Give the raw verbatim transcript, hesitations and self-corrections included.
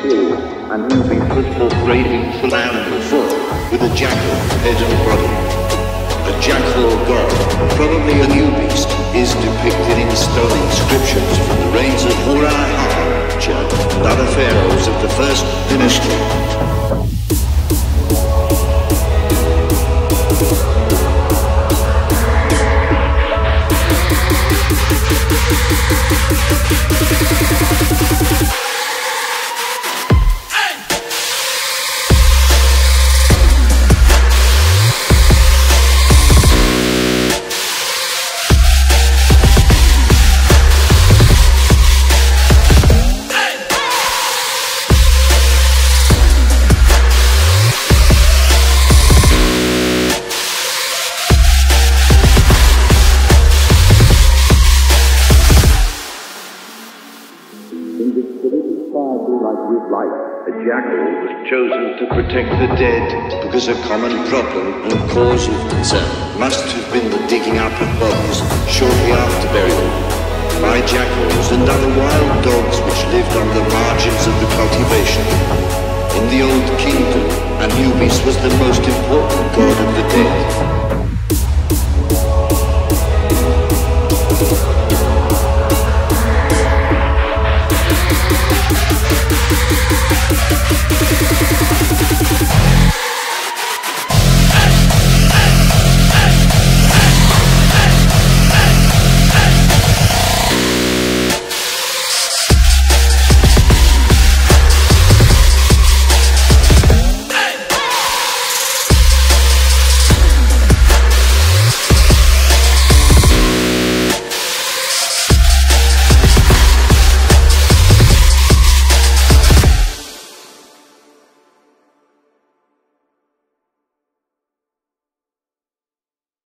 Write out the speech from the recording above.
period, Anubis was forthcraving for animal form, with a jackal head and body. A jackal god, probably Anubis, is depicted in stone inscriptions from the reigns of Ur-Ahar and other pharaohs of the first dynasty. A jackal was chosen to protect the dead because a common problem and cause of concern must have been the digging up of bodies shortly after burial by jackals and other wild dogs which lived on the margins of the cultivation. In the old kingdom, Anubis was the most important god of the dead.